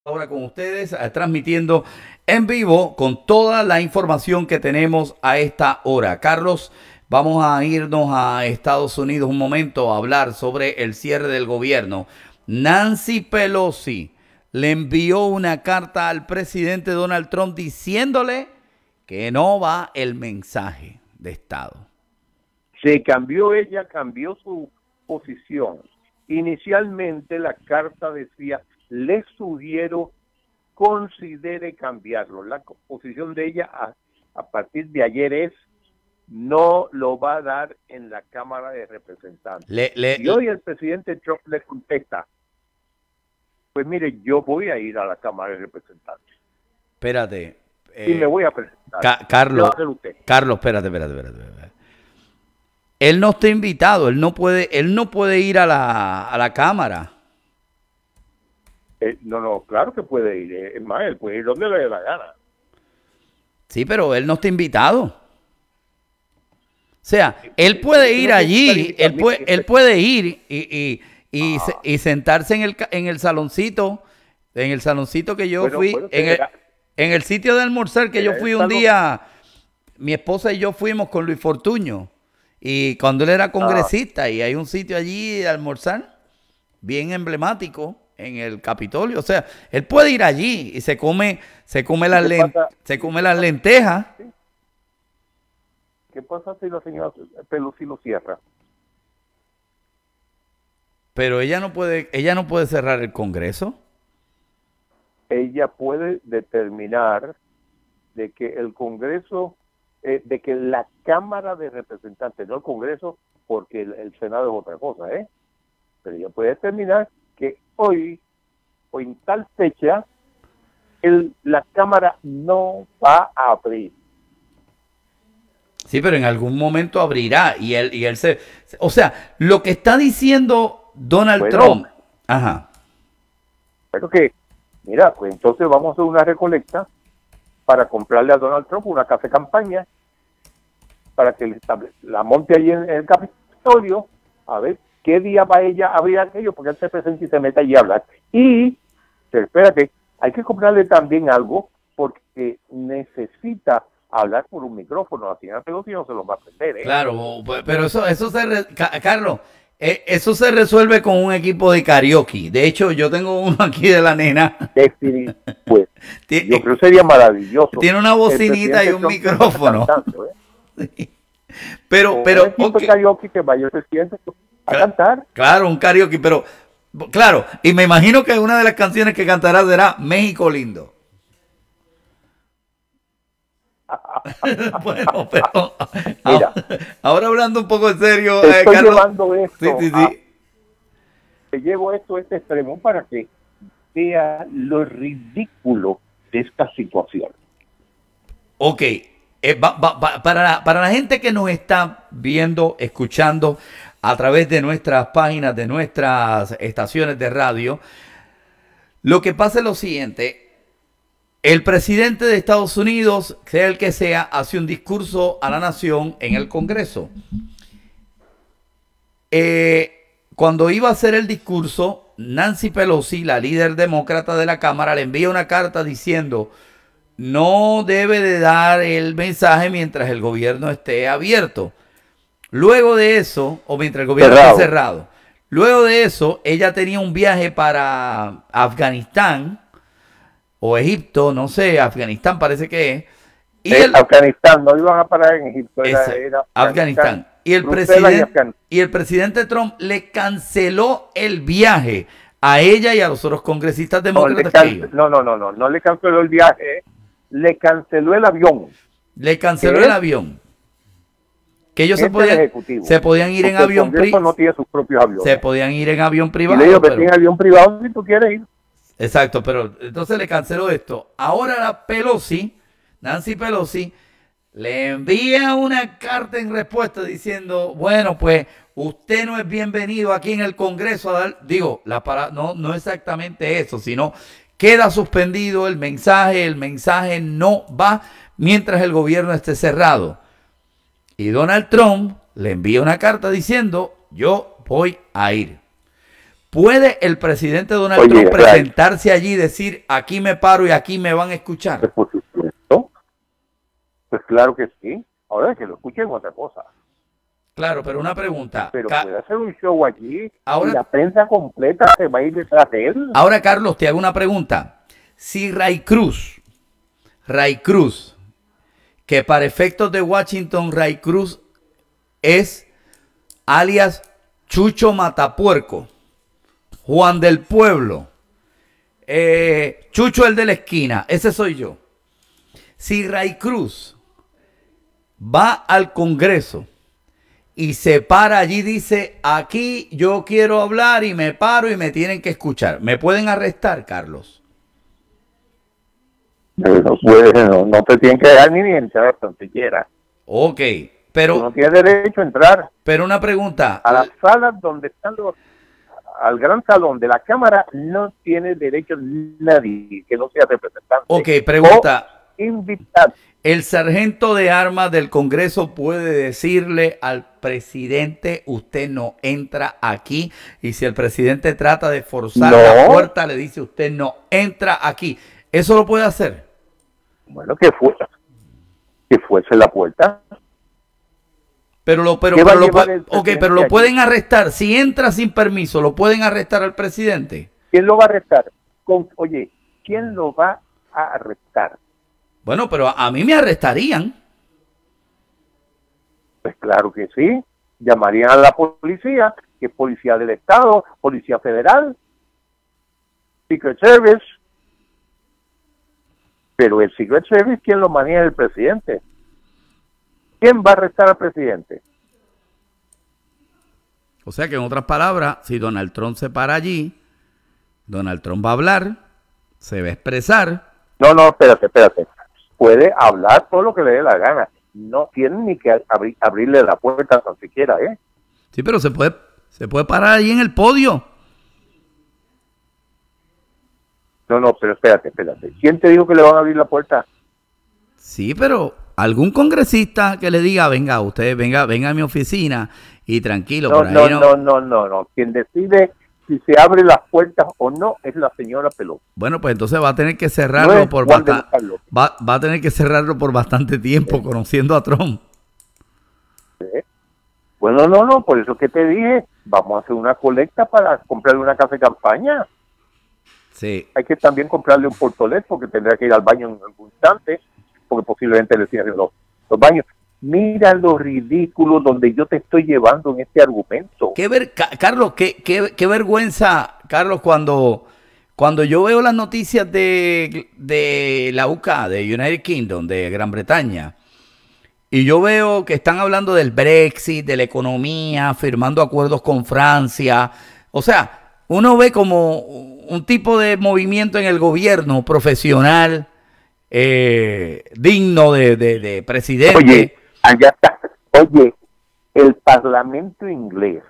Ahora con ustedes, transmitiendo en vivo con toda la información que tenemos a esta hora. Carlos, vamos a irnos a Estados Unidos un momento a hablar sobre el cierre del gobierno. Nancy Pelosi le envió una carta al presidente Donald Trump diciéndole que no va el mensaje de Estado. Ella cambió su posición. Inicialmente la carta decía: le sugiero considere cambiarlo. La posición de ella a partir de ayer es: no lo va a dar en la Cámara de Representantes. Y hoy el presidente Trump le contesta: pues mire, yo voy a ir a la Cámara de Representantes. Espérate. Y me voy a presentar. Carlos, espérate. Él no está invitado, él no puede ir a la Cámara. No, claro que puede ir. Es más, él puede ir donde le dé la gana. Sí, pero él no está invitado. O sea, él puede ir allí, él puede ir y sentarse en el saloncito que yo fui, en el sitio de almorzar que yo fui un día. Mi esposa y yo fuimos con Luis Fortuño, y cuando él era congresista, y hay un sitio allí de almorzar bien emblemático en el Capitolio. O sea, él puede ir allí y se come las lentejas. ¿Qué pasa si la señora Pelosi lo cierra? Pero ella no puede cerrar el Congreso. Ella puede determinar de que el Congreso, de que la Cámara de Representantes, no el Congreso, porque el Senado es otra cosa, pero ella puede determinar que hoy o en tal fecha la Cámara no va a abrir. Sí, pero en algún momento abrirá y él o sea, lo que está diciendo Donald Trump. Ajá. Pero que, mira, pues entonces vamos a hacer una recolecta para comprarle a Donald Trump una casa de campaña para que la monte allí en el Capitolio, a ver qué día va ella a abrir aquello, porque él se presenta y se mete allí a hablar. Y, espérate, hay que comprarle también algo, porque necesita hablar por un micrófono. La señora Pelosi no se lo va a aprender, Claro, pero Carlos, eso se resuelve con un equipo de karaoke. De hecho, yo tengo uno aquí de la nena. Pues, yo creo que sería maravilloso. Tiene una bocinita y un micrófono. Sí. Pero un karaoke que vaya el presidente a cantar. Claro, un karaoke, pero claro, y me imagino que una de las canciones que cantará será México Lindo. Bueno, pero mira, ahora hablando un poco en serio, estoy Carlos, llevando esto sí. Te llevo esto a este extremo para que vea lo ridículo de esta situación. Ok, para la gente que nos está viendo, escuchando a través de nuestras páginas, de nuestras estaciones de radio, lo que pasa es lo siguiente. El presidente de Estados Unidos, sea el que sea, hace un discurso a la nación en el Congreso. Cuando iba a hacer el discurso, Nancy Pelosi, la líder demócrata de la Cámara, le envía una carta diciendo: no debe de dar el mensaje mientras el gobierno esté abierto. Luego de eso, o mientras el gobierno esté cerrado. Luego de eso, ella tenía un viaje para Afganistán o Egipto, no sé, Afganistán parece que es. Y Afganistán, no iban a parar en Egipto, era Afganistán. Y el presidente Trump le canceló el viaje a ella y a los otros congresistas demócratas. No le canceló el viaje, le canceló el avión. Le canceló el avión. Que ellos se podían ir en avión privado. No tiene sus propios aviones. Se podían ir en avión privado. Y le digo que tiene avión privado si tú quieres ir. Exacto, pero entonces le canceló esto. Ahora Nancy Pelosi, le envía una carta en respuesta diciendo: bueno, pues usted no es bienvenido aquí en el Congreso. No exactamente eso, sino queda suspendido el mensaje no va mientras el gobierno esté cerrado. Y Donald Trump le envía una carta diciendo: yo voy a ir. ¿Puede el presidente Donald Trump presentarse allí y decir, aquí me paro y aquí me van a escuchar? Pues por supuesto. Pues claro que sí. Ahora que lo escuchen otra cosa. Claro, pero una pregunta. Pero puede hacer un show allí ahora, y la prensa completa se va a ir detrás de él. Ahora, Carlos, te hago una pregunta. Si Ray Cruz, que para efectos de Washington, Ray Cruz es alias Chucho Matapuerco, Juan del Pueblo, Chucho el de la esquina, ese soy yo. Si Ray Cruz va al Congreso y se para allí y dice, aquí yo quiero hablar y me paro y me tienen que escuchar, ¿me pueden arrestar, Carlos? No te tienen que dejar ni entrar, tan siquiera. Ok, pero... Tú no tienes derecho a entrar. Pero una pregunta. A las salas donde están al gran salón de la Cámara no tiene derecho nadie que no sea representante. Ok, pregunta. O invitado. El sargento de armas del Congreso puede decirle al presidente, usted no entra aquí. Y si el presidente trata de forzar la puerta, le dice, usted no entra aquí. ¿Eso lo puede hacer? Bueno, que fuese la puerta. Pero lo pueden arrestar. Si entra sin permiso, ¿lo pueden arrestar al presidente? ¿Quién lo va a arrestar? Oye, ¿quién lo va a arrestar? Bueno, pero a mí me arrestarían. Pues claro que sí. Llamarían a la policía, que es policía del Estado, policía federal, Secret Service. Pero el Secret Service, ¿quién lo maneja? El presidente. ¿Quién va a arrestar al presidente? O sea que en otras palabras, si Donald Trump se para allí, Donald Trump va a hablar, se va a expresar. No, espérate. Puede hablar todo lo que le dé la gana. No tiene ni que abrirle la puerta tan siquiera, ¿eh? Sí, pero se puede parar allí en el podio. No, pero espérate. ¿Quién te dijo que le van a abrir la puerta? Sí, pero algún congresista que le diga, venga, usted venga a mi oficina y tranquilo. No. Quien decide si se abre las puertas o no es la señora Pelosi. Bueno, pues entonces va a tener que cerrarlo va a tener que cerrarlo por bastante tiempo, conociendo a Trump. Bueno, no, por eso que te dije, vamos a hacer una colecta para comprarle una casa de campaña. Sí. Hay que también comprarle un portolet porque tendrá que ir al baño en algún instante, porque posiblemente le cierren los baños. Mira lo ridículo donde yo te estoy llevando en este argumento. Carlos, qué vergüenza, Carlos, cuando yo veo las noticias de la UK, de United Kingdom, de Gran Bretaña, y yo veo que están hablando del Brexit, de la economía, firmando acuerdos con Francia. O sea, uno ve como un tipo de movimiento en el gobierno profesional, digno de presidente. Oye, allá está. Oye, el Parlamento inglés,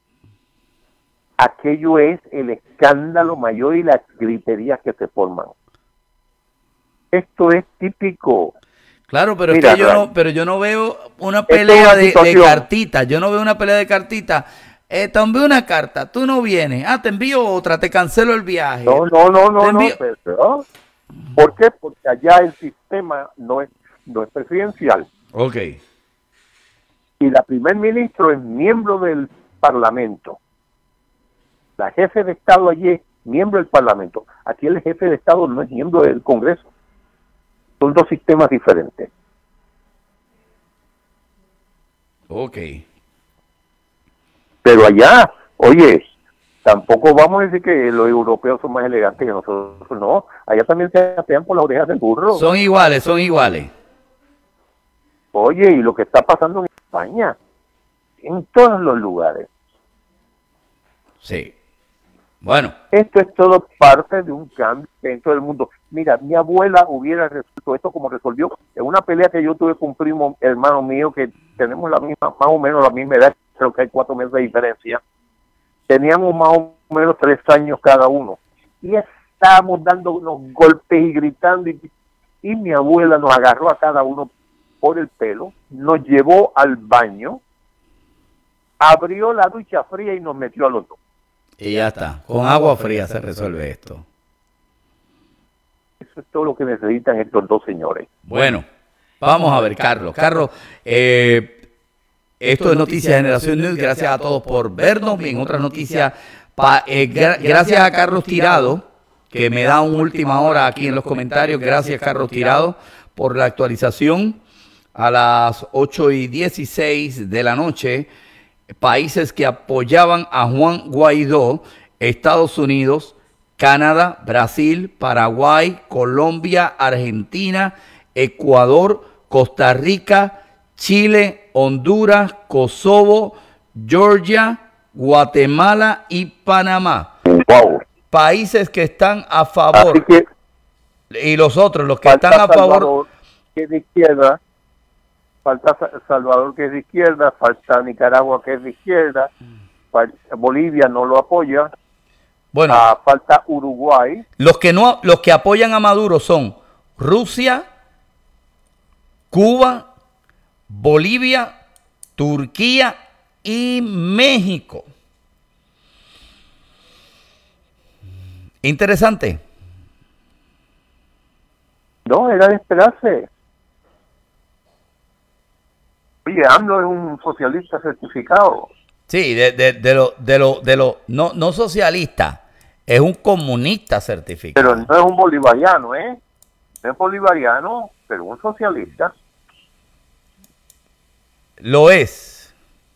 aquello es el escándalo mayor y las griterías que se forman. Esto es típico. Claro, pero mira, es que yo no veo una pelea de cartitas. Yo no veo una pelea de cartitas. Te envío una carta, tú no vienes. Te envío otra, te cancelo el viaje. No. Pero, ¿por qué? Porque allá el sistema no es presidencial. Ok. Y la primer ministro es miembro del Parlamento. La jefe de Estado allí es miembro del Parlamento. Aquí el jefe de Estado no es miembro del Congreso. Son dos sistemas diferentes. Ok. Pero allá, oye, tampoco vamos a decir que los europeos son más elegantes que nosotros, no. Allá también se apean por las orejas del burro. Son iguales. Oye, y lo que está pasando en España, en todos los lugares. Sí. Bueno. Esto es todo parte de un cambio dentro del mundo. Mira, mi abuela hubiera resuelto esto como resolvió en una pelea que yo tuve con un primo hermano mío que tenemos la misma, más o menos la misma edad, creo que hay 4 meses de diferencia. Teníamos más o menos 3 años cada uno. Y estábamos dando unos golpes y gritando y mi abuela nos agarró a cada uno por el pelo, nos llevó al baño, abrió la ducha fría y nos metió a los dos. Y ya está. Con agua fría se resuelve esto. Eso es todo lo que necesitan estos dos señores. Bueno, vamos a ver, Carlos. Carlos, esto es Noticias Generación News. Gracias a todos por vernos. En otras noticias, gracias a Carlos Tirado, que me da una última hora aquí en los comentarios. Gracias, Carlos Tirado, por la actualización a las 8:16 de la noche. Países que apoyaban a Juan Guaidó: Estados Unidos, Canadá, Brasil, Paraguay, Colombia, Argentina, Ecuador, Costa Rica, Chile, Honduras, Kosovo, Georgia, Guatemala y Panamá. Wow. Países que están a favor. Así que, y los otros, los que están a favor. Salvador, que es de izquierda, falta Salvador, que es de izquierda, falta Nicaragua, que es de izquierda, Bolivia no lo apoya. Bueno, falta Uruguay. Los que apoyan a Maduro son Rusia, Cuba, Bolivia, Turquía y México. Interesante. No, era de esperarse. Oye, AMLO es un socialista certificado. Sí, no socialista, es un comunista certificado. Pero no es un bolivariano, ¿eh? No es bolivariano, pero un socialista. Lo es.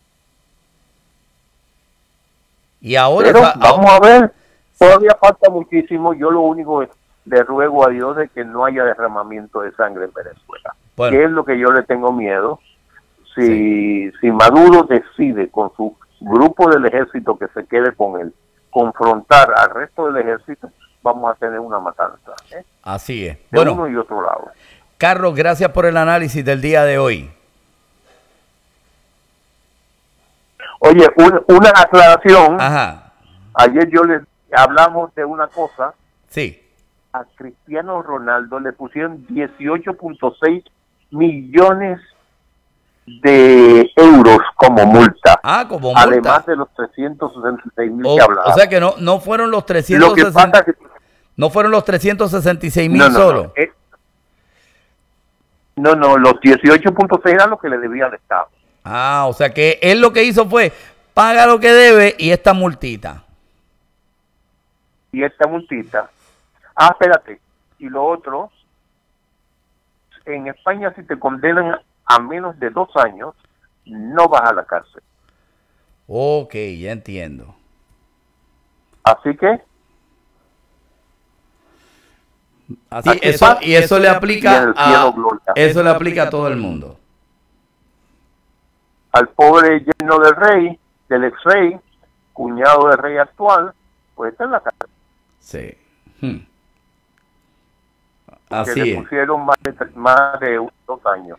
Y ahora... Pero vamos a ver, todavía falta muchísimo. Yo lo único le ruego a Dios de que no haya derramamiento de sangre en Venezuela. Bueno. Que es lo que yo le tengo miedo. Si Maduro decide con su grupo del ejército que se quede con él, confrontar al resto del ejército, vamos a tener una matanza. Así es. De uno y otro lado. Carlos, gracias por el análisis del día de hoy. Oye, una aclaración. Ajá. Ayer hablamos de una cosa. Sí. A Cristiano Ronaldo le pusieron 18.6 millones de euros como multa. Como multa. Además de los 366.000 que hablaba. O sea que no fueron los 366.000 solo. No, los 18.6 eran lo que le debía al Estado. O sea que él lo que hizo fue paga lo que debe y esta multita. Espérate. Y lo otro, en España si te condenan a menos de 2 años, no vas a la cárcel. Ok, ya entiendo. Así que... eso le aplica eso le aplica a todo el mundo. Al pobre yerno del rey, del ex rey, cuñado del rey actual, pues está en la cárcel. Sí. Así le pusieron más de 2 años.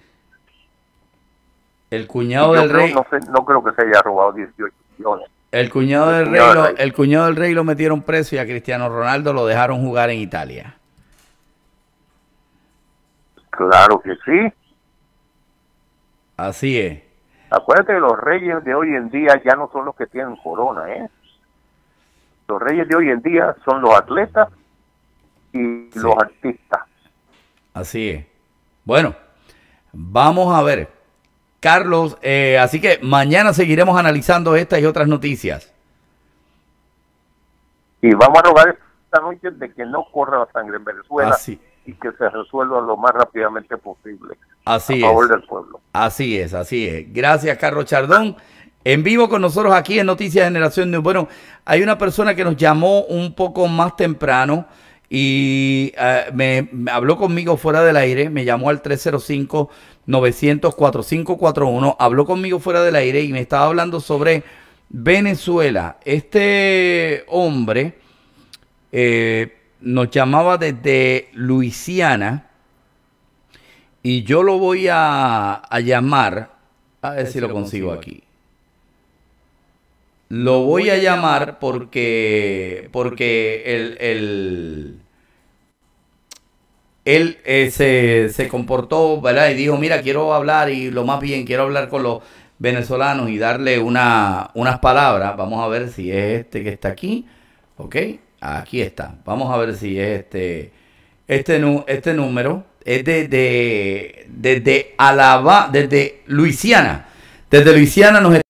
El cuñado del rey... No creo que se haya robado 18 millones. El cuñado del rey lo metieron preso y a Cristiano Ronaldo lo dejaron jugar en Italia. Claro que sí. Así es. Acuérdate que los reyes de hoy en día ya no son los que tienen corona, ¿eh? Los reyes de hoy en día son los atletas y los artistas. Así es. Bueno, vamos a ver. Carlos, así que mañana seguiremos analizando estas y otras noticias. Y vamos a rogar esta noche de que no corra la sangre en Venezuela y que se resuelva lo más rápidamente posible. Así a favor del pueblo. Así es. Gracias, Carlos Chardón. En vivo con nosotros aquí en Noticias Generación News. Bueno, hay una persona que nos llamó un poco más temprano y me habló conmigo fuera del aire, me llamó al 305-900-4541, habló conmigo fuera del aire y me estaba hablando sobre Venezuela. Este hombre nos llamaba desde Luisiana y yo lo voy a llamar, a ver si lo consigo aquí. Lo voy a llamar porque él se comportó, ¿verdad? Y dijo, mira, quiero hablar y lo más bien, quiero hablar con los venezolanos y darle unas palabras. Vamos a ver si es este que está aquí. Ok, aquí está. Vamos a ver si es este número. Es desde Luisiana. Desde Luisiana nos